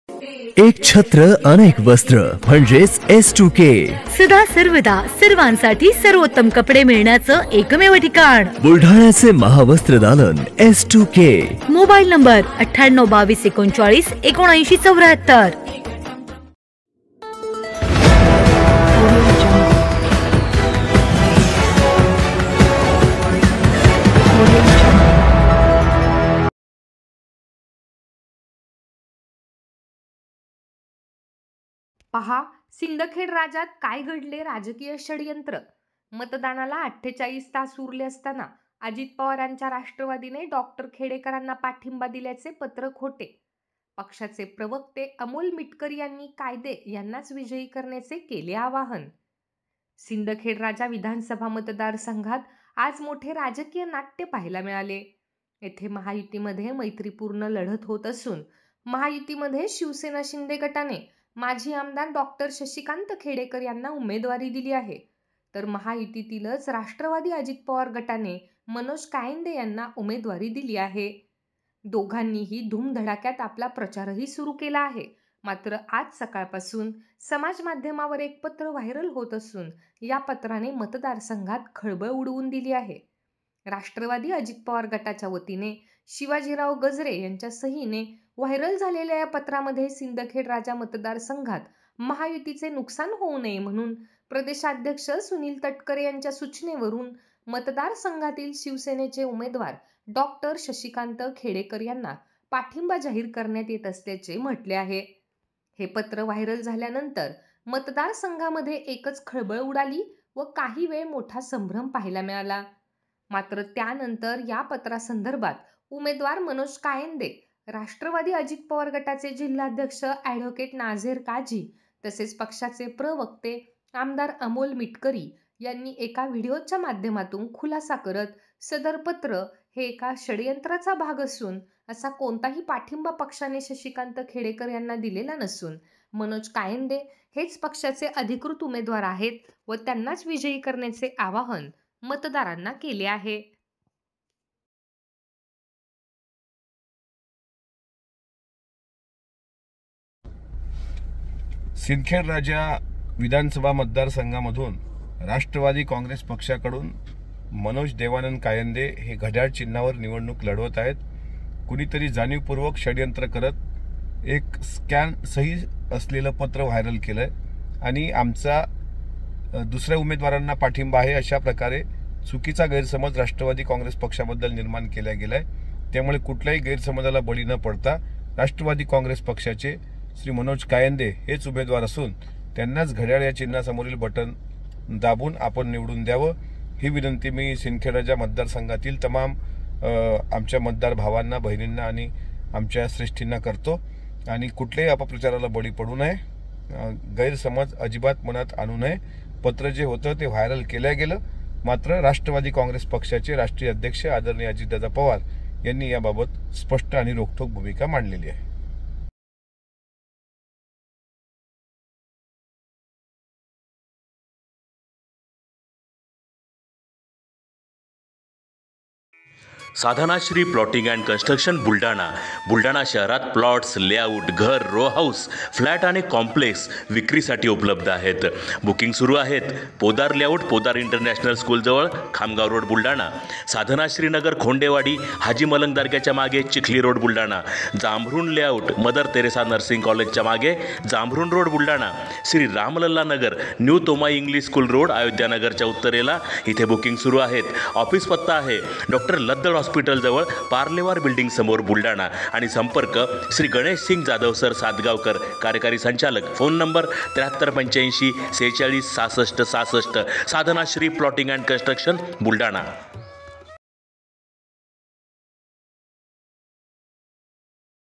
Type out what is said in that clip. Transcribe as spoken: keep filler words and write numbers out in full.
एक छत्र अनेक वस्त्र म्हणजेच एस टू के. सदा सर्वदा सर्वांसाठी सर्वोत्तम कपडे मिळण्याचं एकमेव ठिकाण बुलढाण्याचे महावस्त्र दालन S two K. Mobile number अठ्ठ्याण्णव बावीस एकोणचाळीस एकोणऐंशी चौऱ्याहत्तर. पहा सिंदखेड राजात काय घडले राजकीय षडयंत्र. मतदानाला अठ्ठेचाळीस तास उरले असताना अजित पवारांच्या राष्ट्रवादीने डॉक्टर खेडेकरांना पाठिंबा दिल्याचे पत्र खोटे. पक्षाचे प्रवक्ते अमोल मिटकरी यांनी कायदे यांनाच विजयी करण्याचे केले आवाहन. सिंदखेड राजा विधानसभा मतदारसंघात आज मोठे राजकीय नाट्य पाहायला मिळाले. येथे महायुतीमध्ये मैत्रीपूर्ण लढत होत असून महायुतीमध्ये शिवसेना शिंदे गटाने माजी आमदार डॉक्टर शशिकांत खेडेकर यांना उमेदवारी दिली आहे, तर महायुतीतीलच राष्ट्रवादी अजित पवार गटाने मनोज कायंदे यांना उमेदवारी दिली आहे. दोघांनीही धूमधडाक्यात आपला प्रचारही सुरू केला आहे. मात्र आज सकाळपासून समाज माध्यमावर एक पत्र व्हायरल होत असून या पत्राने मतदारसंघात खळबळ उडवून दिली आहे. राष्ट्रवादी अजित पवार गटाच्या वतीने शिवाजीराव गजरे यांच्या सहीने व्हायरल झालेल्या या पत्रामध्ये सिंदखेड राजा मतदारसंघात महायुतीचे नुकसान होऊ नये म्हणून प्रदेशाध्यक्ष सुनील तटकरे यांच्या सूचनेवरून मतदारसंघातील शिवसेनेचे उमेदवार डॉक्टर शशिकांत खेडेकर यांना पाठिंबा जाहीर करण्यात येत असल्याचे म्हटले आहे. हे पत्र व्हायरल झाल्यानंतर मतदारसंघामध्ये एकच खळबळ उडाली व काही वेळ मोठा संभ्रम पाहायला मिळाला. मात्र त्यानंतर या पत्रासंदर्भात उमेदवार मनोज कायंदे, राष्ट्रवादी अजित पवार गटाचे जिल्हाध्यक्ष ॲडव्होकेट नाझेर काझी तसेच पक्षाचे प्रवक्ते आमदार अमोल मिटकरी यांनी एका व्हिडिओच्या माध्यमातून खुलासा करत सदर पत्र हे एका षडयंत्राचा भाग असून असा कोणताही पाठिंबा पक्षाने शशिकांत खेडेकर यांना दिलेला नसून मनोज कायंदे हेच पक्षाचे अधिकृत उमेदवार आहेत व त्यांनाच विजयी करण्याचे आवाहन मतदारांना केले आहे. सिंदखेड राजा विधानसभा मतदारसंघामधून राष्ट्रवादी काँग्रेस पक्षाकडून मनोज देवानंद कायंदे हे घड्याळ चिन्हावर निवडणूक लढवत आहेत. कुणीतरी जाणीवपूर्वक षडयंत्र करत एक स्कॅन सही असलेलं पत्र व्हायरल केलंय आणि आमचा दुसऱ्या उमेदवारांना पाठिंबा आहे अशा प्रकारे चुकीचा गैरसमज राष्ट्रवादी काँग्रेस पक्षाबद्दल निर्माण केला गेलाय. त्यामुळे कुठल्याही गैरसमजाला बळी न पडता राष्ट्रवादी काँग्रेस पक्षाचे श्री मनोज कायंदे हेच उमेदवार असून त्यांनाच घड्याळ या चिन्हासमोरील बटन दाबून आपण निवडून द्यावं ही विनंती मी सिंदखेड राजा मतदारसंघातील तमाम आमच्या मतदार भावांना, बहिणींना आणि आमच्या श्रेष्ठींना करतो. आणि कुठल्याही अपप्रचाराला बळी पडू नये, गैरसमज अजिबात मनात आणू नये. पत्र जे होतं ते व्हायरल केलं गेलं, मात्र राष्ट्रवादी काँग्रेस पक्षाचे राष्ट्रीय अध्यक्ष आदरणीय अजितदादा पवार यांनी याबाबत स्पष्ट आणि रोखठोक भूमिका मांडलेली आहे. Sadhanashree plotting and construction Buldhana. Buldhana शहरात प्लॉट्स, लेआउट, घर, रो हाऊस, फ्लॅट आणि कॉम्प्लेक्स विक्रीसाठी उपलब्ध आहेत. बुकिंग सुरू आहेत. पोदार लेआउट, पोदार इंटरनॅशनल स्कूलजवळ, खामगाव रोड, बुलढाणा. साधनाश्री नगर, खोंडेवाडी, हाजी मलंग दर्ग्याच्या मागे, Chikhli road, Buldhana. Jambhrun layout, Mother Teresa nursing कॉलेजच्या मागे, Jambhrun road, Buldhana. Shri Ramlalla Nagar, new Tomai English school road, अयोध्यानगरच्या उत्तरेला. इथे बुकिंग सुरू आहेत. ऑफिस पत्ता आहे डॉक्टर लद्दड हॉस्पिटल जवळ, पार्लेवार बिल्डिंग समोर, बुलढाणा. आणि संपर्क श्री गणेश सिंग जाधव सर सातगावकर, कार्यकारी संचालक. फोन नंबर त्र्याहत्तर पंच्याऐंशी सेहेचाळीस सहासष्ट सहासष्ट. Sadhanashree plotting and construction Buldhana.